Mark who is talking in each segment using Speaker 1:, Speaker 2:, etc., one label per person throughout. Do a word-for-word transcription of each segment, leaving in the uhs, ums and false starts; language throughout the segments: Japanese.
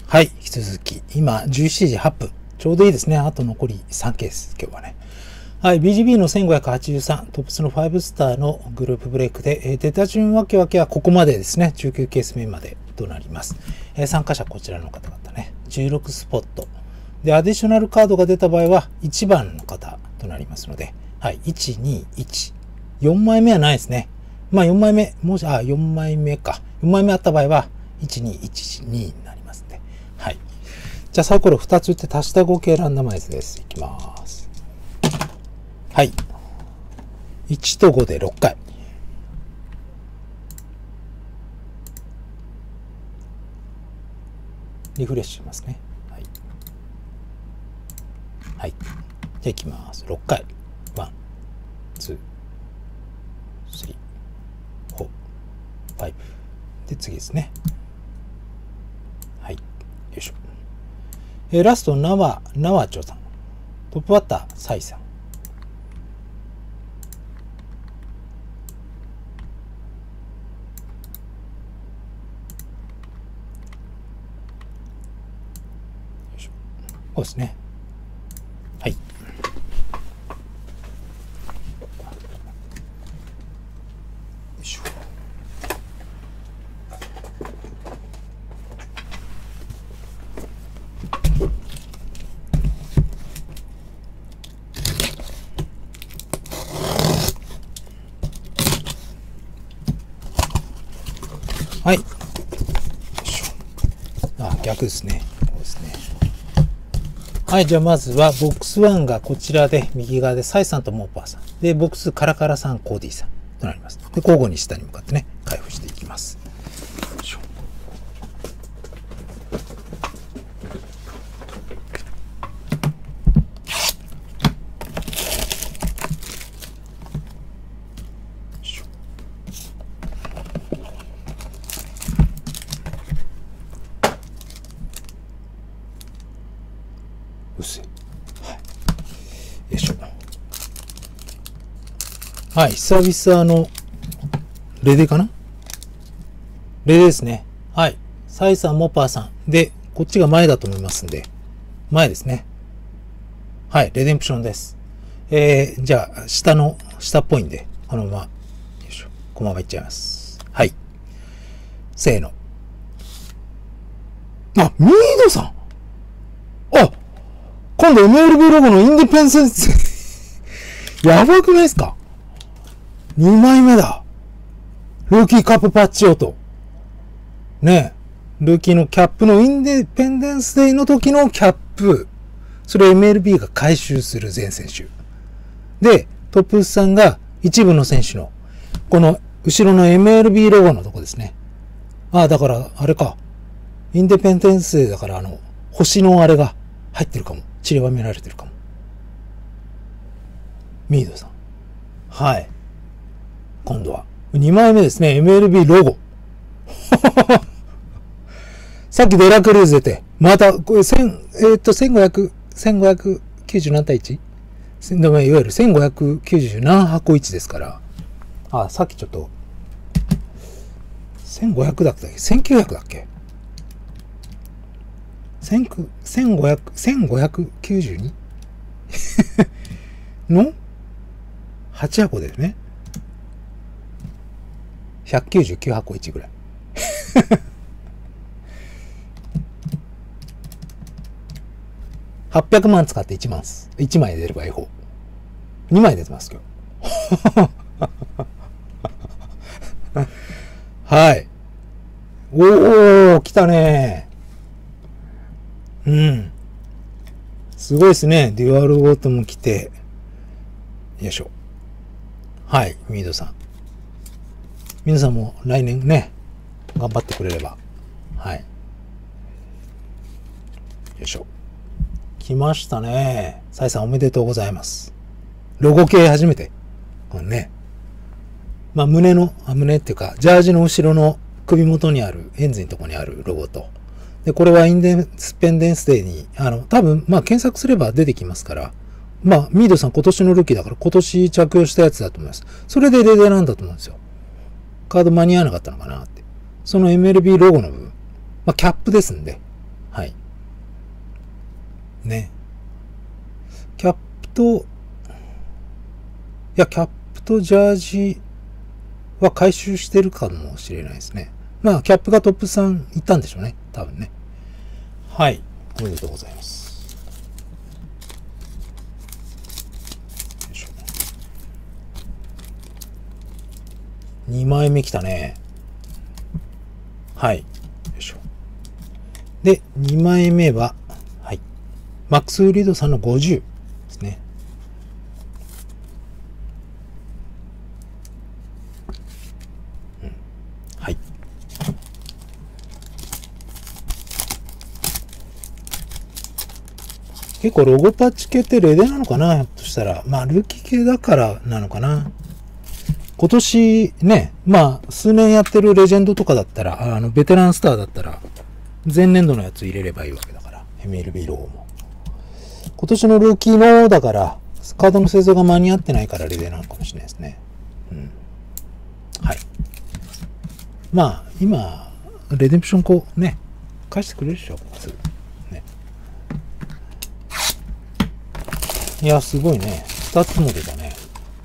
Speaker 1: はい、引き続き、今、じゅうしちじはっぷん。ちょうどいいですね。あと残りさんケース、今日はね。はい、ビージービー のせんごひゃくはちじゅうさん、トップスのごスターのグループブレイクで、えー、出た順わけわけはここまでですね。じゅうきゅうケース目までとなります。えー、参加者こちらの方々ね。じゅうろくスポット。で、アディショナルカードが出た場合は、いちばんの方となりますので、はい、いち、に、いち。よんまいめはないですね。まあよんまいめ、もし、あ、よんまいめか。よんまいめあった場合は、いち、に、いち、にになりますね。はい。じゃあサイコロふたつ打って足した合計ランダマイズです。いきます。はい。いちとごでろっかい。リフレッシュしますね。はい。はい。じゃあいきます。ろっかい。ワン、ツー、スリー、フォー、ファイブ。で、次ですね。はい。よいしょ。えー、ラスト、ナワ、ナワチョさん。トップバッター、サイさん。そうですね。はい。よいしょ。はい。よいしょ。あ、逆ですね。こうですね。はい。じゃあまずは、ボックスワンがこちらで、右側でサイさんとモーパーさん。で、ボックスカラカラさん、コーディーさんとなります。で、交互に下に向かってね、開封していきます。よいしょ。薄い。はい。よいしょ。はい。久々の、レデかなレデですね。はい。サイさん、モパーさん。で、こっちが前だと思いますんで、前ですね。はい。レデンプションです。えー、じゃあ、下の、下っぽいんで、このまま、よいしょ。このままいっちゃいます。はい。せーの。あ、ミードさんあ今度 エムエルビー ロゴのインディペンデンスやばくないですか ?に 枚目だ。ルーキーカップパッチオと。ねえ。ルーキーのキャップのインディペンデンスデーの時のキャップ。それを エムエルビー が回収する全選手。で、トップスさんが一部の選手の、この後ろの エムエルビー ロゴのとこですね。ああ、だから、あれか。インディペンデンスデーだからあの、星のあれが入ってるかも。散りばめられてるかも。ミードさん。はい。今度は。にまいめですね。エムエルビー ロゴ。さっきデラクルーズ出て、また、これ、千、えー、っと、せんごひゃく、せんごひゃくきゅうじゅう何対 いち? いわゆるせんごひゃくきゅうじゅう何箱いちですから。あ、さっきちょっと、せんごひゃくだったっけ ?せんきゅうひゃく だっけせんごひゃく、せんごひゃくきゅうじゅうに? のはち箱だよね。ひゃくきゅうじゅうきゅう箱いちぐらい。はっぴゃくまん使っていちまんす。いちまい出れば エーフォー。にまい出てます今日。はい。おー、来たねー。うん。すごいですね。デュアルゴートも来て。よいしょ。はい、ミードさん。皆さんも来年ね、頑張ってくれれば。はい。よいしょ。来ましたね。サイさんおめでとうございます。ロゴ系初めて。このね。まあ胸の、あ、胸っていうか、ジャージの後ろの首元にある、エンジンのとこにあるロゴと。で、これはインデペンデンスデーに、あの、多分、まあ検索すれば出てきますから、まあ、ミードさん今年のルーキーだから今年着用したやつだと思います。それでレデなんだと思うんですよ。カード間に合わなかったのかなって。その エムエルビー ロゴの部分。まあ、キャップですんで。 はい。ね。キャップと、いや、キャップとジャージは回収してるかもしれないですね。まあ、キャップがトップさんいったんでしょうね。多分ね。はい。おめでとうございます。よいしょ。にまいめ来たね。はい。よいしょ。で、にまいめは、はい。マックス・ウリードさんのごじゅうですね。うん、はい。結構ロゴパッチ系ってレデなのかな、ひょっとしたら。まあ、ルーキー系だからなのかな。今年ね、まあ、数年やってるレジェンドとかだったら、あの、ベテランスターだったら、前年度のやつ入れればいいわけだから。エムエルビー ロゴも。今年のルーキーのだから、カードの製造が間に合ってないからレデなのかもしれないですね。うん。はい。まあ、今、レデンプションこう、ね、返してくれるでしょ、すぐ。ね。いや、すごいね。二つも出たね。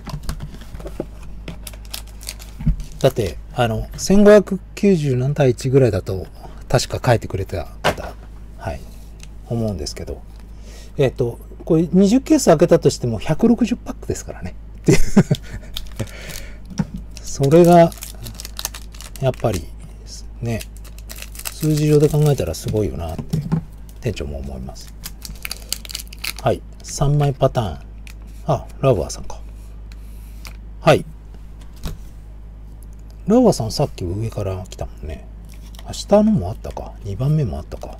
Speaker 1: だって、あの、せんごひゃくきゅうじゅう何対いちぐらいだと、確か書いてくれた方、はい、思うんですけど、えっと、これにじゅうケース開けたとしてもひゃくろくじゅうパックですからね。っていう。それが、やっぱり、ね、数字上で考えたらすごいよなって、店長も思います。はい。さんまいパターン。あ、ラバーさんか。はい。ラバーさんさっき上から来たもんね。あ、下のもあったか。にばんめもあったか。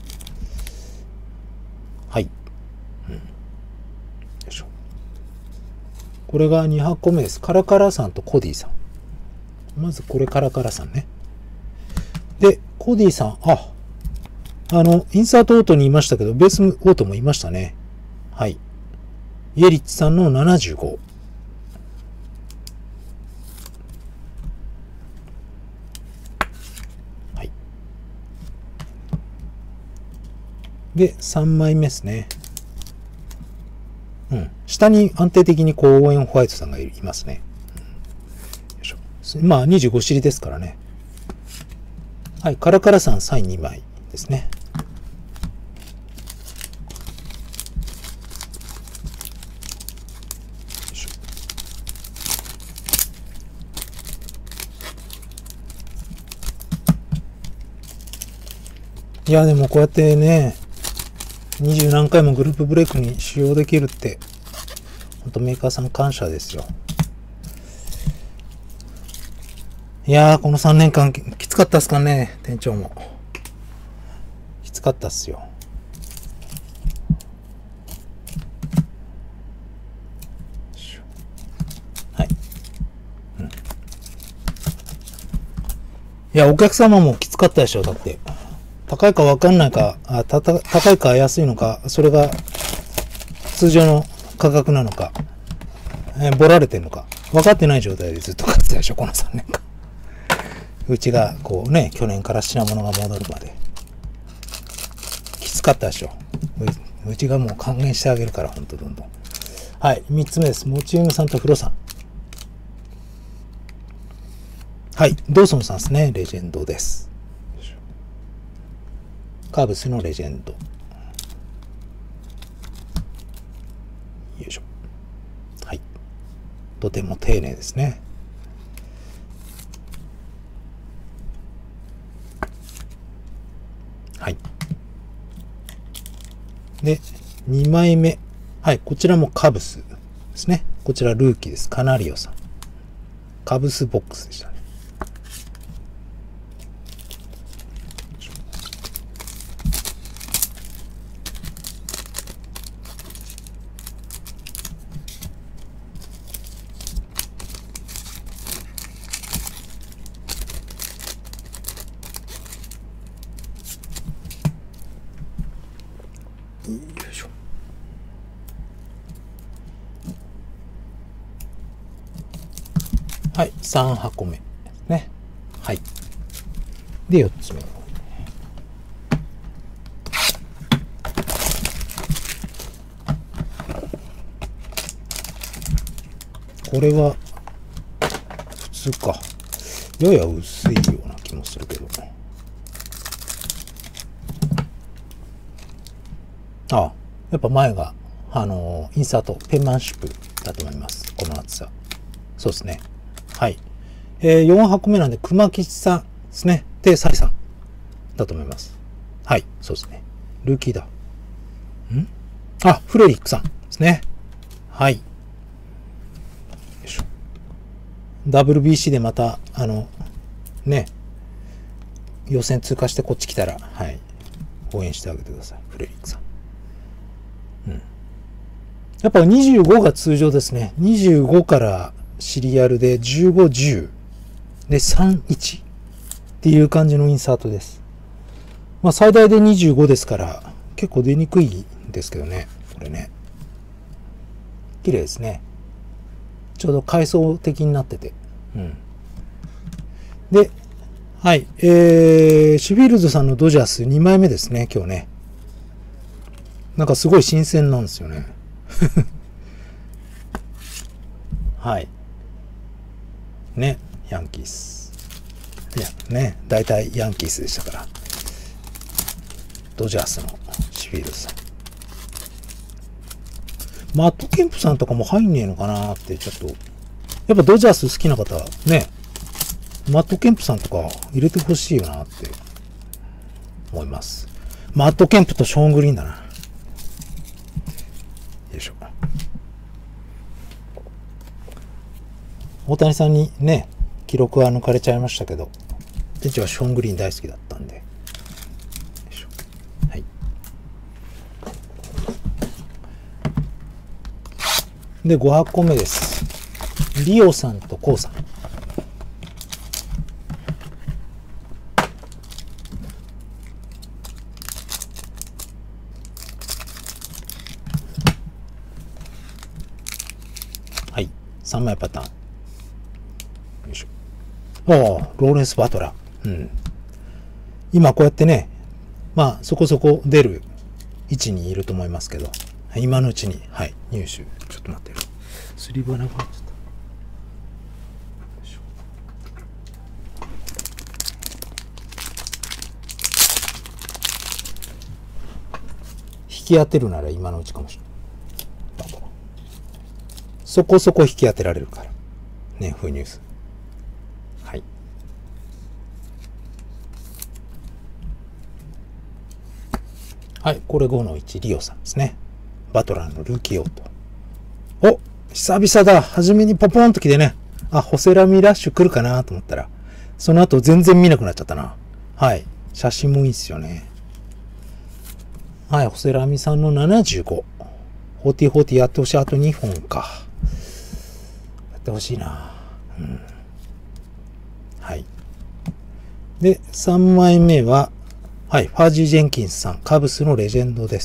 Speaker 1: はい。うん。よいしょ。これがにはこめです。カラカラさんとコディさん。まずこれカラカラさんね。で、コディさん、あ、あの、インサートオートにいましたけど、ベースオートもいましたね。はい。イエリッチさんのななじゅうご。はい。で、さんまいめですね。うん。下に安定的にこう、オーエンホワイトさんがいますね。うん、よいしょ。まあ、にじゅうごしりですからね。はい。カラカラさんサインにまいですね。いや、でもこうやってね、にじゅう何回もグループブレイクに使用できるって、ほんとメーカーさん感謝ですよ。いやー、このさんねんかんきつかったっすかね、店長も。きつかったっすよ。はい。うん。いや、お客様もきつかったでしょ、だって。高いかわかんないか、あたた高いか安いのか、それが通常の価格なのか、えー、ボラれてんのか、分かってない状態でずっと買ってたでしょ、このさんねんかん。うちが、こうね、去年から品物が戻るまで。きつかったでしょ。う, うちがもう還元してあげるから、ほんとどんどん。はい、みっつめです。モチウムさんとフロさん。はい、ドーソンさんですね、レジェンドです。カーブスのレジェンド。よいしょ。はい。とても丁寧ですね。はい。で、にまいめ。はい、こちらもカブスですね。こちらルーキーです。カナリオさん。カブスボックスでしたね。よいしょ。はい、さんはこめですね。はい。で、よっつめ。 これは、普通か。やや薄いような気もするけど。あ、やっぱ前が、あの、インサート、ペンマンシップだと思います。この厚さ。そうですね。はい。えー、よん箱目なんで、熊吉さんですね。で、サリさんだと思います。はい、そうですね。ルーキーだ。んあ、フレリックさんですね。はい。よいしょ。ダブリュービーシー でまた、あの、ね、予選通過してこっち来たら、はい、応援してあげてください。フレリックさん。うん。やっぱにじゅうごが通常ですね。にじゅうごからシリアルでじゅうご、じゅうでさん、いちっていう感じのインサートです。まあ最大でにじゅうごですから結構出にくいんですけどね。これね。綺麗ですね。ちょうど階層的になってて。うん。で、はい。えー、シュフィールズさんのドジャースにまいめですね、今日ね。なんかすごい新鮮なんですよね。はい。ね、ヤンキース。いや、ね、大体ヤンキースでしたから。ドジャースのシュフィールズさん。マット・ケンプさんとかも入んねえのかなって、ちょっと。やっぱドジャース好きな方、ね、マット・ケンプさんとか入れてほしいよなって思います。マット・ケンプとショーン・グリーンだな。よいしょ。大谷さんにね、記録は抜かれちゃいましたけど、店長はショーン・グリーン大好きだったんで。よいしょ。はい。で、ご箱目です。リオさんとコウさん。はい。さんまいパターン。よいしょ。ああ、ローレンス・バトラー。うん。今こうやってね、まあそこそこ出る位置にいると思いますけど、今のうちに、はい、入手。ちょっと待ってよ。スリーブはなくなっちゃった。引き当てるなら今のうちかもしれない。そこそこ引き当てられるから。ね、フーニュース。はい。はい、これごのいち、リオさんですね。バトラーのルーキーオート。お、久々だ。初めにポポンと来てね。あ、ホセラミラッシュ来るかなと思ったら、その後全然見なくなっちゃったな。はい。写真もいいっすよね。はい、ホセラミさんのななじゅうご。フォーティーフォーティーやってほしい。あとにほんか。やってほしいな。うん。はい。で、さんまいめは、はい、ファージー・ジェンキンスさん、カブスのレジェンドです。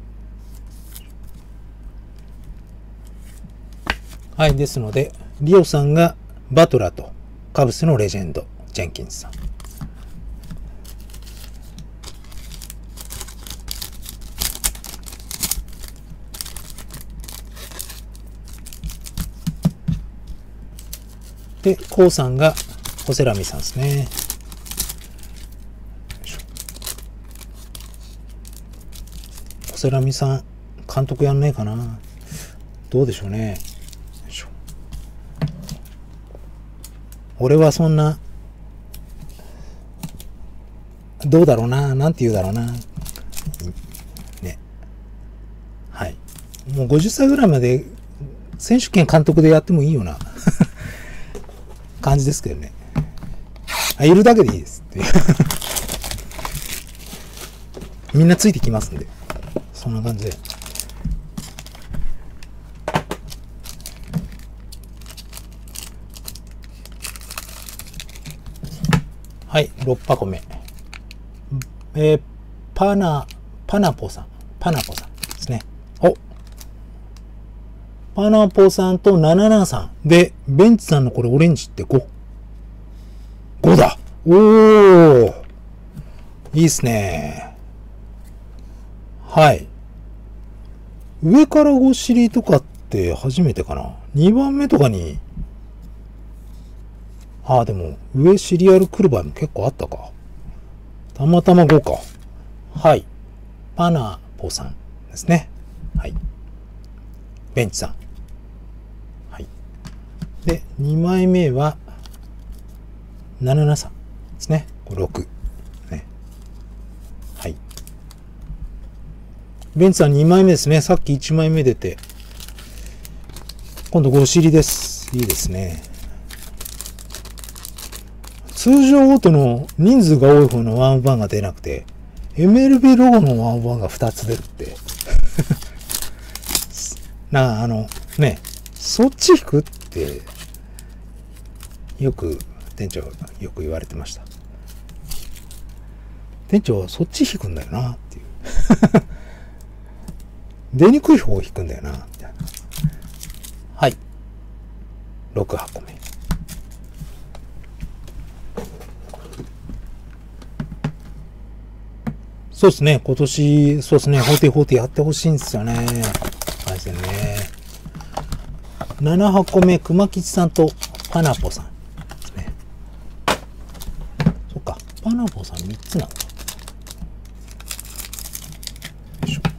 Speaker 1: はい、ですので、リオさんがバトラーとカブスのレジェンド、ジェンキンスさん。で、コウさんがホセラミさんですね。ホセラミさん、監督やんねえかな。どうでしょうね。俺はそんな、どうだろうな、なんて言うだろうな。ね。はい。もうごじゅっさいぐらいまで選手権監督でやってもいいような感じですけどね。あ、いるだけでいいですっていう。みんなついてきますんで。そんな感じで。はい、ろっ箱目。えー、パナ、パナポさん。パナポさんですね。おパナポさんとななななさん。で、ベンツさんのこれオレンジってご。ごだ。おー。いいっすね。はい。上からご尻とかっって初めてかな。にばんめとかに、ああ、でも、上シリアル来る場合も結構あったか。たまたまごか。はい。パナポさんですね。はい。ベンチさん。はい。で、にまいめは、なななさんですね。これろく。ね。はい。ベンチさんにまいめですね。さっきいちまいめ出て。今度ご尻です。いいですね。通常ごとの人数が多い方のワンオブワンが出なくて、エムエルビー ロゴのワンオブワンがふたつ出るって。なあ、あの、ね、そっち引くって、よく、店長、よく言われてました。店長、そっち引くんだよな、っていう。出にくい方を引くんだよな、みたいな。はい。ろくはこめ。そうですね。今年、そうですね。フォーティーフォーティーやってほしいんですよね。はいですね。ななはこめ、熊吉さんとパナポさんですね。そっか。パナポさんみっつなのか。よいしょ。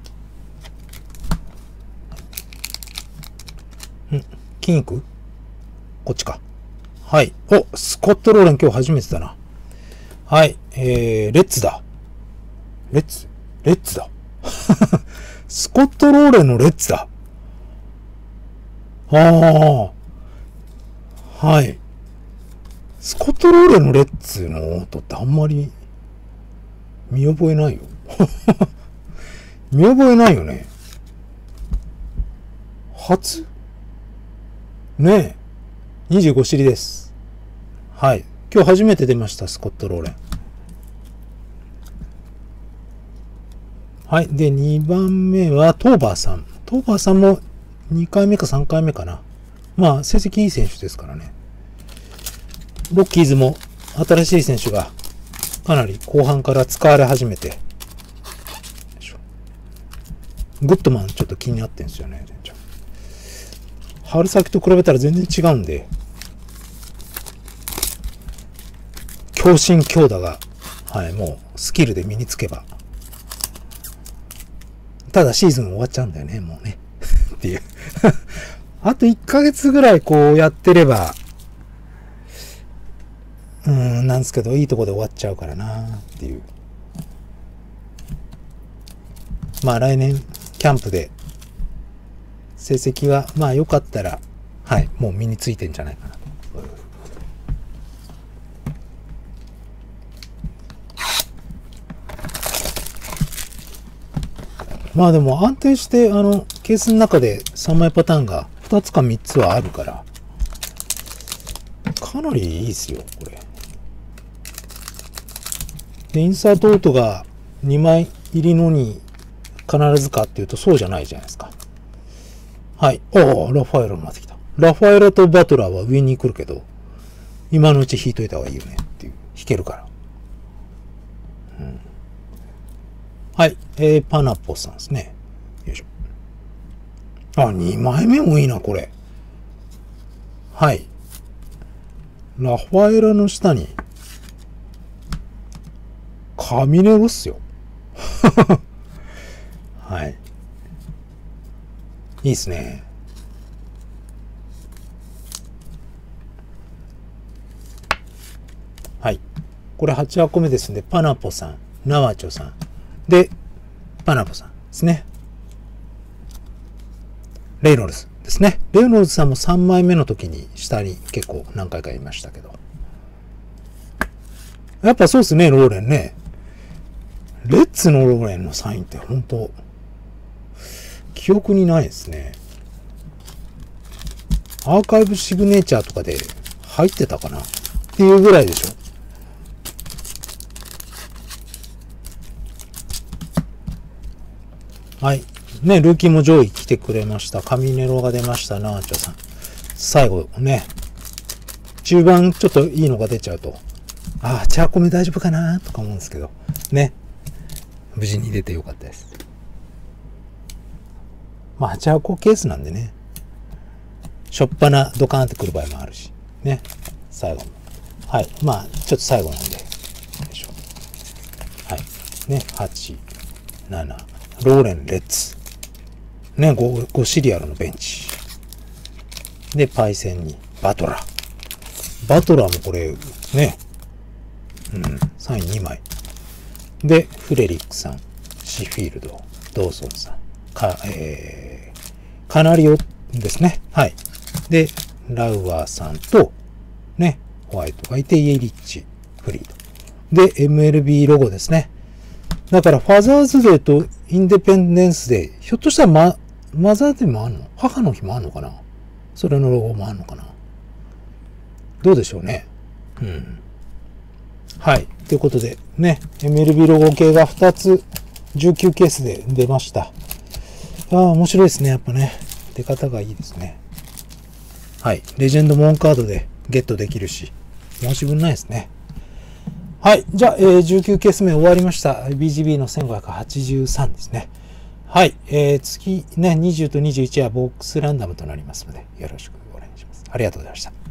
Speaker 1: ん、金行く？こっちか。はい。お、スコットローレン今日初めてだな。はい。えー、レッツだ。レッツレッツだ。スコットローレンのレッツだ。ああ。はい。スコットローレンのレッツの音ってあんまり見覚えないよ。見覚えないよね。初ねえ。にじゅうご尻です。はい。今日初めて出ました、スコットローレン。はい。で、にばんめはトーバーさん。トーバーさんもにかいめかさんかいめかな。まあ、成績いい選手ですからね。ロッキーズも新しい選手がかなり後半から使われ始めて。グッドマンちょっと気になってんですよね。春先と比べたら全然違うんで。強心強打が、はい、もうスキルで身につけば。ただシーズン終わっちゃうんだよね、もうね。っていう。あといっかげつぐらいこうやってれば、うーん、なんですけど、いいとこで終わっちゃうからなっていう。まあ来年、キャンプで、成績が、まあ良かったら、はい、もう身についてんじゃないかなと。まあでも安定して、あの、ケースの中でさんまいパターンがふたつかみっつはあるから、かなりいいですよ、これ。で、インサートオートがにまい入りのに必ずかっていうとそうじゃないじゃないですか。はい。おー、ラファエラになってきた。ラファエラとバトラーは上に来るけど、今のうち引いといた方がいいよねっていう。引けるから。うん、はい。えー、パナポさんですね。よいしょ。あ、にまいめもいいな、これ。はい。ラファエラの下に、カミネロっすよ。はい。いいっすね。はい。これはちはこめですんで、パナポさん、ナワチョさん。で、パナポさんですね。レイノルズですね。レイノルズさんもさんまいめの時に下に結構何回かいましたけど。やっぱそうですね、ローレンね。レッツのローレンのサインって本当記憶にないですね。アーカイブシグネチャーとかで入ってたかなっていうぐらいでしょ。はい。ね、ルーキーも上位来てくれました。カミネロが出ました、ナーチョさん。最後ね、中盤ちょっといいのが出ちゃうと、ああ、チャーコメ大丈夫かなとか思うんですけど、ね。無事に出てよかったです。 まあ、はち箱ケースなんでね。しょっぱなドカーンってくる場合もあるし。ね。最後も。はい。まあ、ちょっと最後なんで。よいしょ。はい。ね。はち、なな。ローレン、レッツ。ね。ご、ごシリアルのベンチ。で、パイセンに、バトラー。バトラーもこれ、ね。うん。サインにまい。で、フレリックさん。シフィールド。ドーソンさん。か、えー、カナリオですね。はい。で、ラウアーさんと、ね、ホワイトがいて、イエリッチ、フリード。で、エムエルビー ロゴですね。だから、ファザーズデーとインデペンデンスデー、ひょっとしたらマ、マザーデーもあんの？母の日もあんのかな？それのロゴもあんのかな？どうでしょうね。うん。はい。ということで、ね、エムエルビー ロゴ系がふたつ、じゅうきゅうケースで出ました。ああ、面白いですね。やっぱね。出方がいいですね。はい。レジェンドモンカードでゲットできるし、申し分ないですね。はい。じゃあ、えー、じゅうきゅうケース目終わりました。ビージービー のせんごひゃくはちじゅうさんですね。はい。えー、次ね、にじゅうとにじゅういちはボックスランダムとなりますので、よろしくお願いします。ありがとうございました。